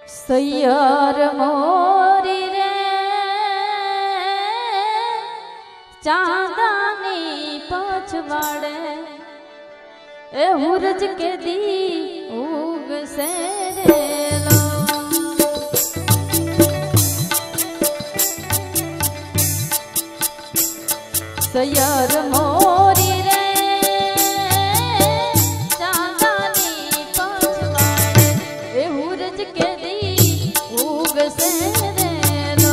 सैयार मोरी रे चांदानी पछवाड़े ए हुरज के दी उग से लो सैयार मोरी रे चांदानी पछवाड़े ए हुरज के दी उग से लो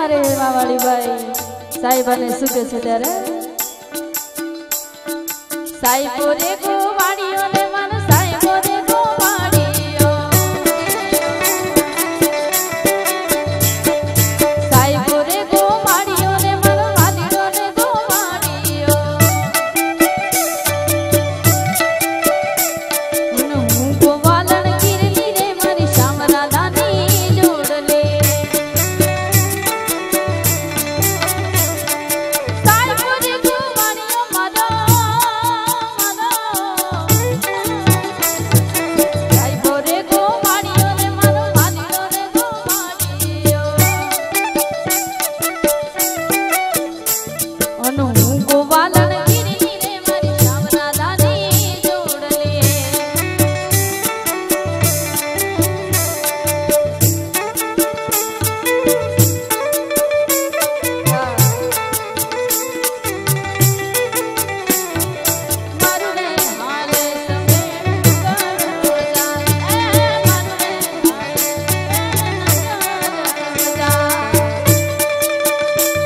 मारे हेमावाली भाई साहिबा ने सुके छे त्यारे साहिबो रे गोवाड़ियो ने मन साहिबो रे गोवाड़ियो साहिबो रे गोवाड़ियो ने मन वालियो रे गोवाड़ियो मन हूँ गोवालन गिरनी रे मारी श्यामला दानी जोड़ ले साहिबो रे गोवाड़ियो मारा साहिबो रे गोवाड़ियो ने मन वालियो रे गोवाड़ियो अनु गोवालन गिरनी रे मारी श्यामला दानी जोड़ ले मारू रे हाले समेट करो जाए मारू रे हाले जाए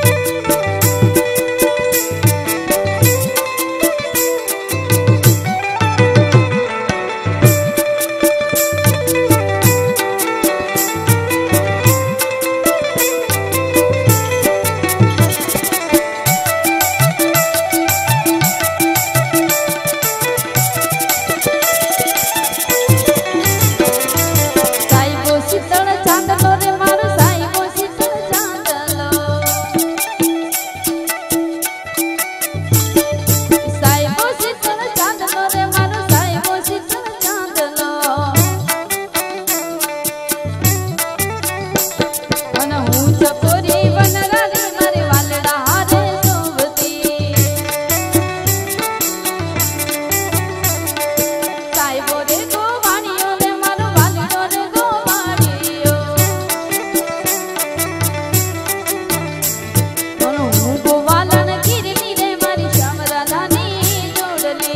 साहिबो शीतल चांदलो रे मारो साहिबो शीतल चांदलो साहिबो शीतल चांदलो रे मारो साहिबो शीतल चांदलो मन हूँ चकोरी बनरा रे मारे वालड़ा हारे सोवती साहिबो रे गोवाड़ियो ने मारो वालियो रे गोवाड़ियो मन हूँ गोवालन गिरनी रे मारी श्यामला दानी जोड़ ले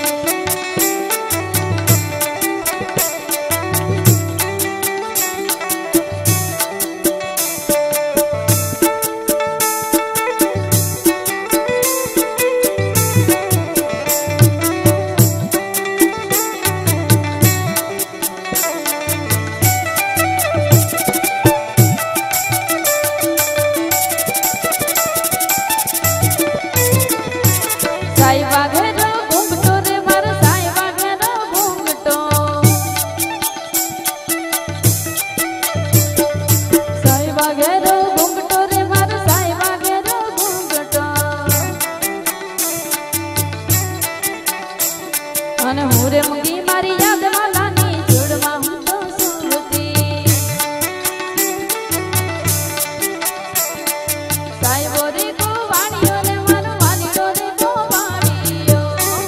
साहिबा घेरो घूंघटो रे मारो साहिबा घेरो घूंघटो साहिबा घेरो घूंघटो रे मारो साहिबा घेरो घूंघटो अने हूँ रे मुंगी मारी याद वालानी जोड़वा हूँ तो सुरती साहिबो रे गोवाड़ियो ने मारो वालियो रे गोवाड़ियो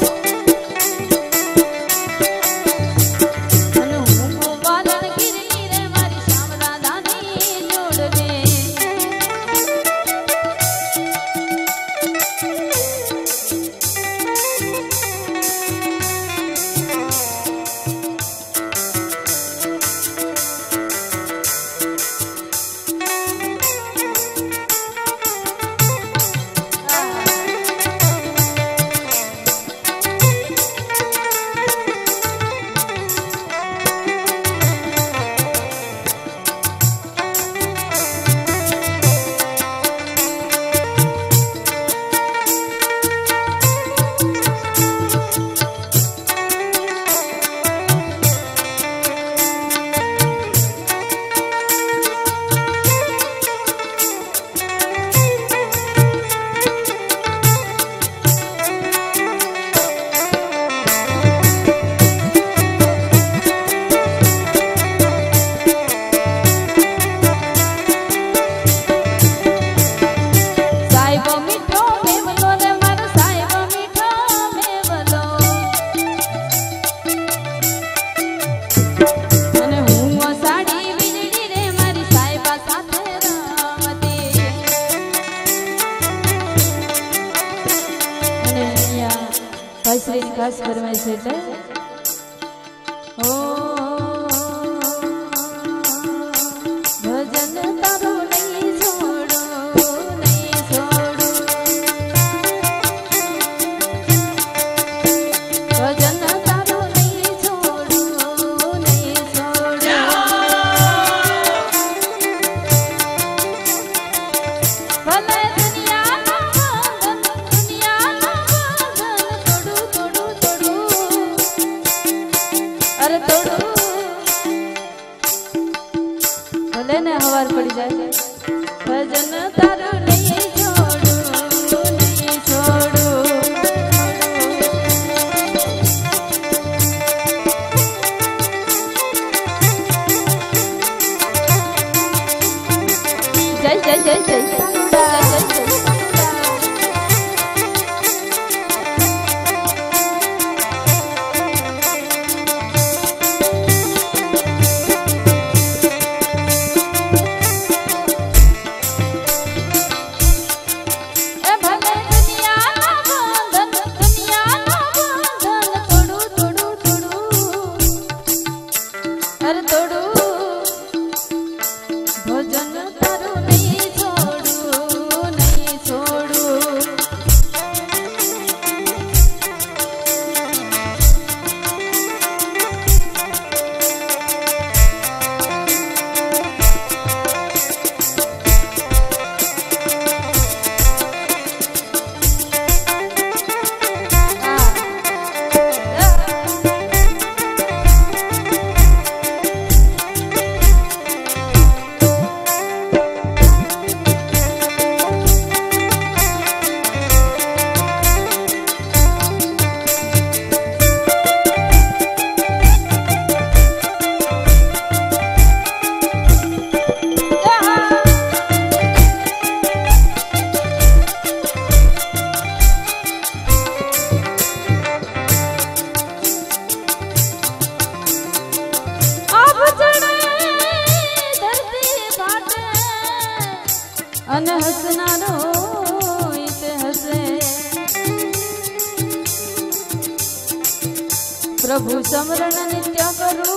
मन हूँ गोवालन गिरनी रे मारी श्यामला दानी जोड़ ले શ્રી ખાસ ફરમાઈશ એટલે ભજન તારું નહીં છોડું लेने हवार पड़ी जाए भजन तारू नहीं छोड़ू नहीं छोड़ू जय जय जय जय अन हसनारो इत हसे प्रभु समरण नित्य करू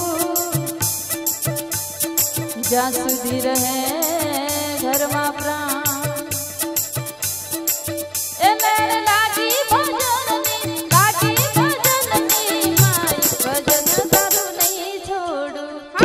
जा सुधी रहे घर मा प्राण ए मेरे लागी भजन माई भजन तारू नहीं छोड़ू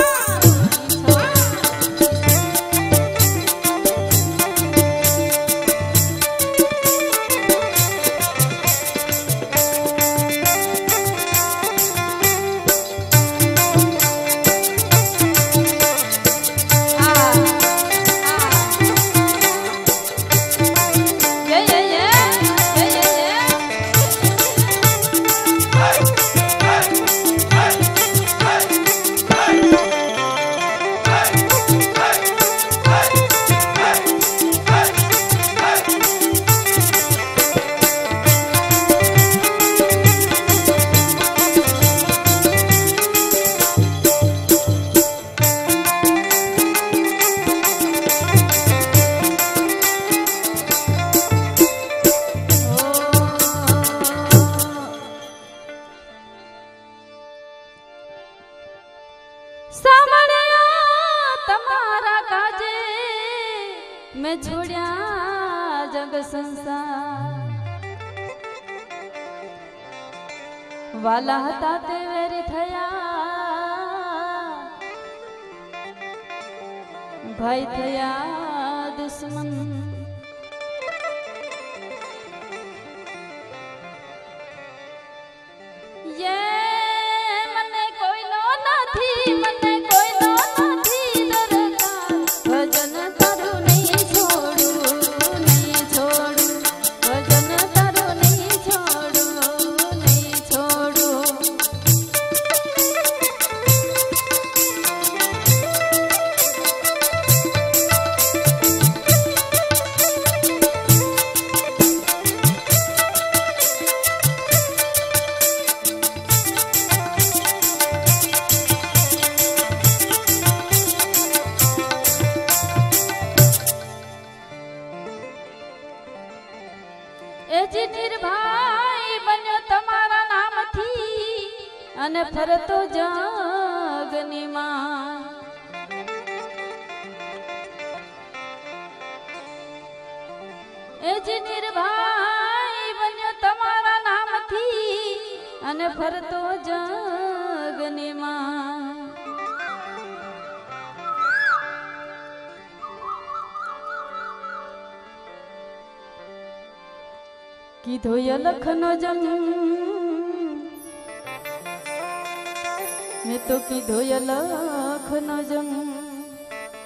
मैं छोड़िया जग संसार वाला हता ते वेरी थया भाई थया दुश्मन ये मने कोई नो नथी मने कोई नो नथी दरकार भजन तारू नहीं छोड़ू नहीं छोड़ू भजन तारू नहीं छोड़ू नहीं छोड़ू एजी निर्भय बन्यो तमारा नाम थी अने फरतो जगनी मां एजी निर्भय बन्यो तमारा नाम थी अने फरतो जगनी मां कीधो लखनो जम मैं तो कीधो लखनो जम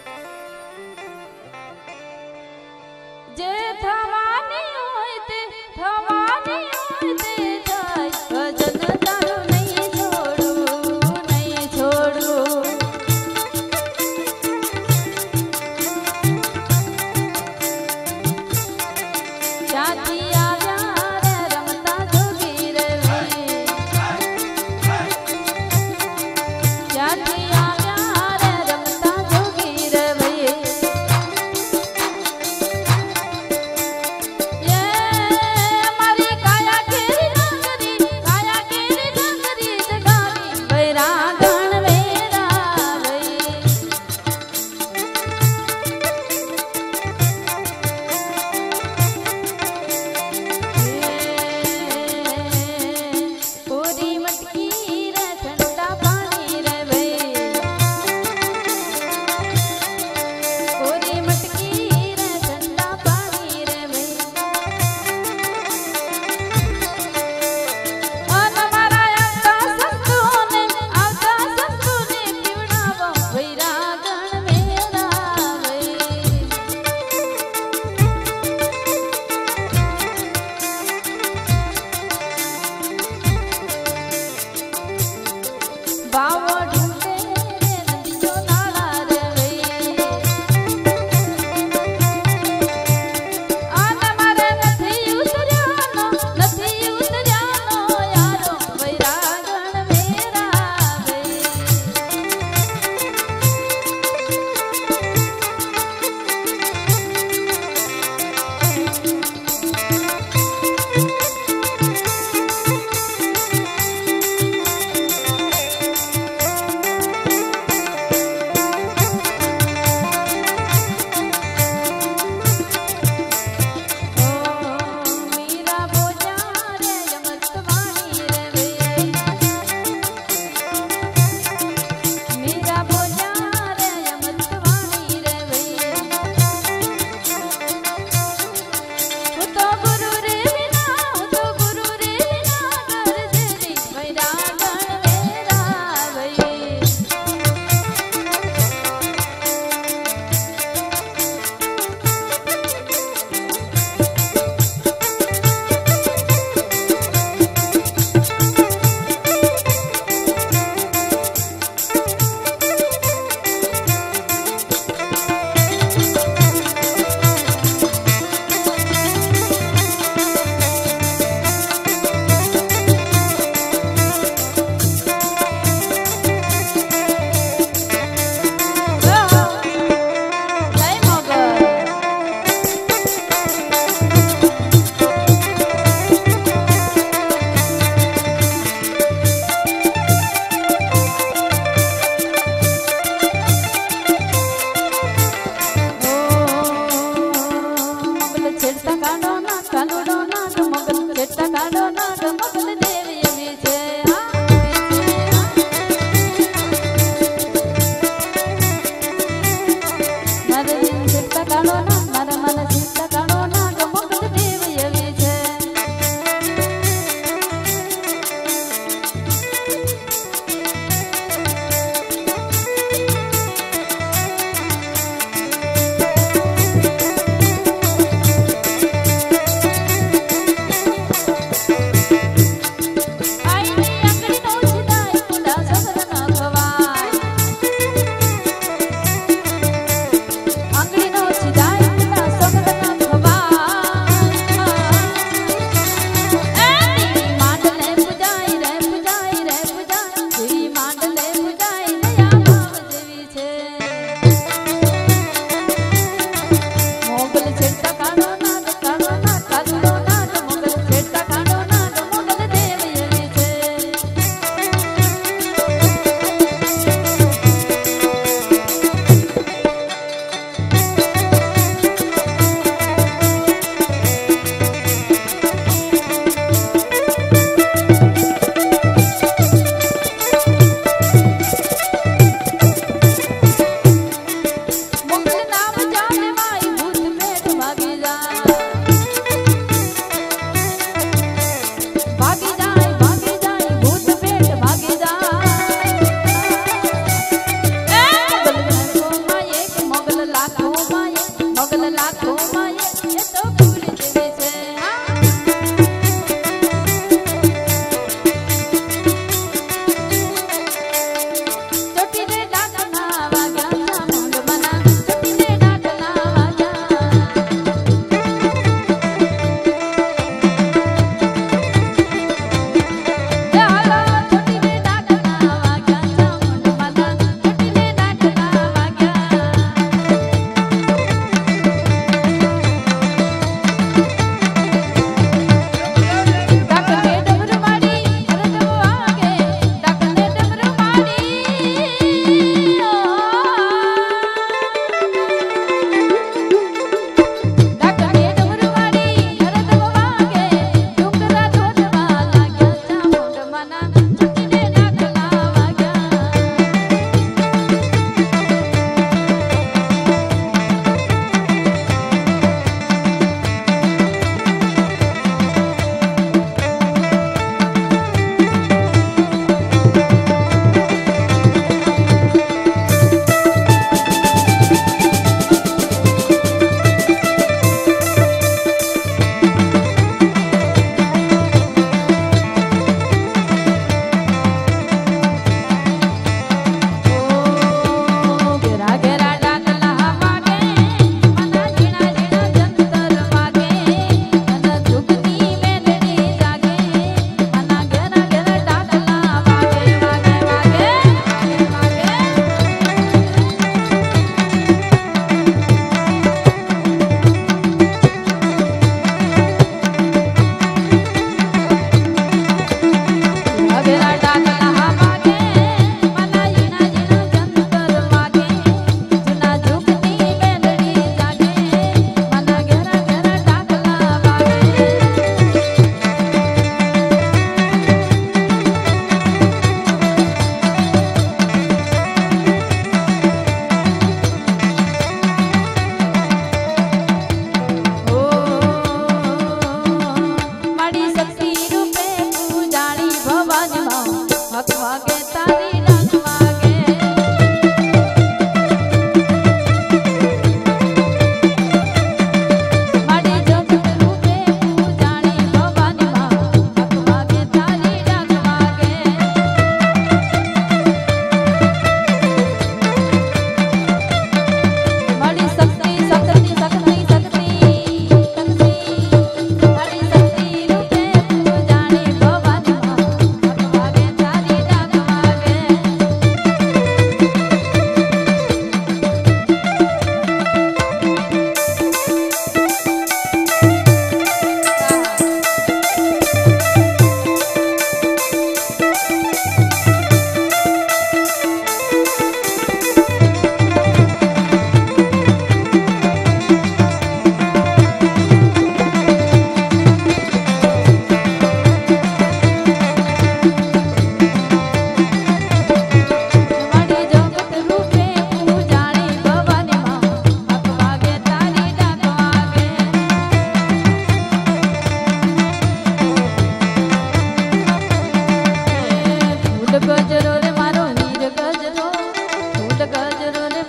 કાળો ના મારા મન ચિત્ત કાળો ના ગમક દેવ એવી છે આંગળી નો સીધાય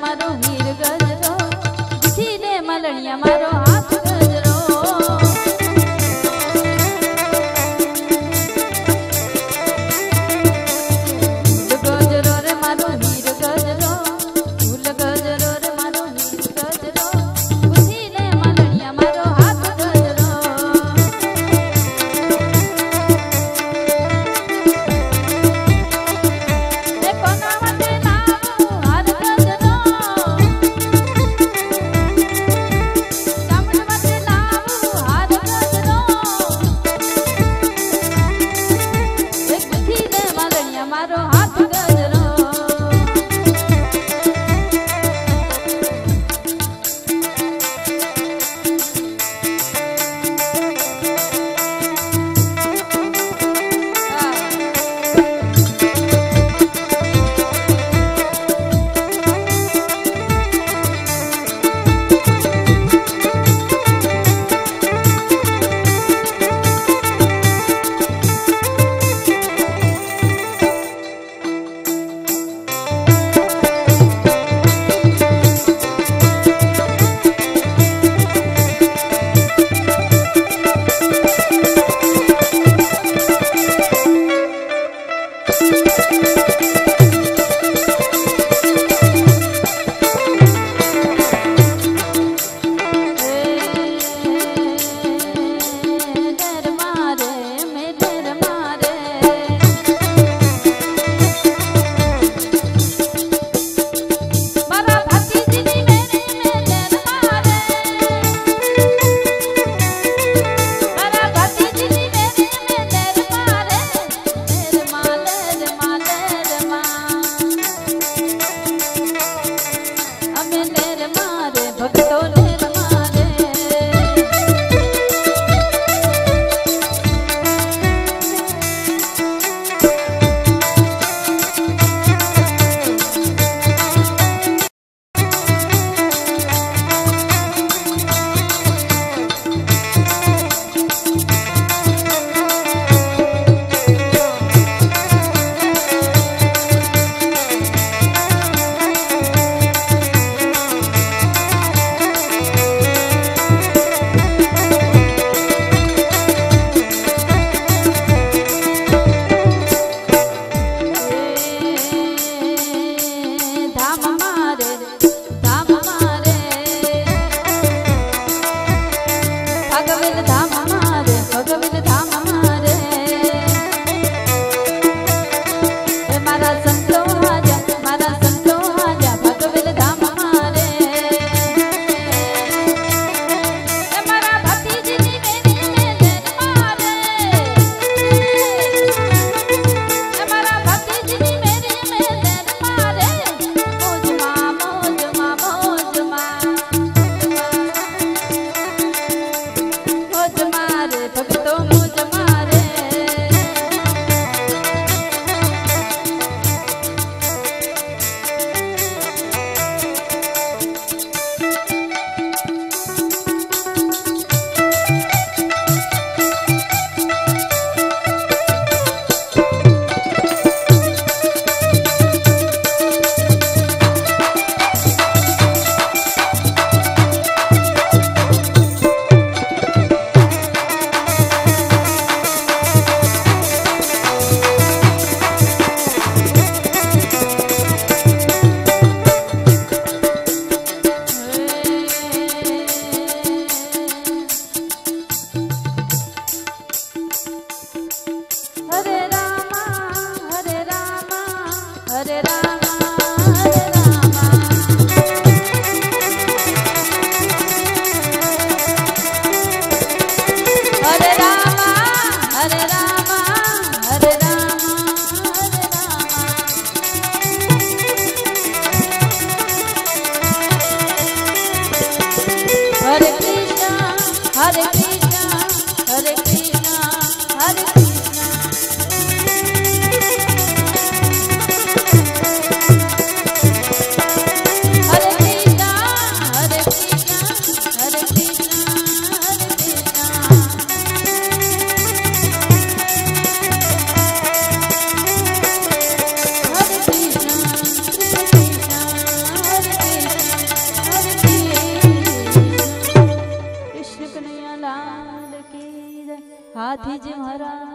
मारो हीर गजरो धीरे मलनिया मारो हाथ गजरो गजरो रे मारो हीर गजरो फूल गजरो रे मारो हीर गजरो धीरे मलनिया मारो हाथ गजरो देखो ना मते नाम हार गजरो सामने मते नाम हार गजरो एक धीरे मलनिया मारो हाथ गजरो हाथी जी महाराज।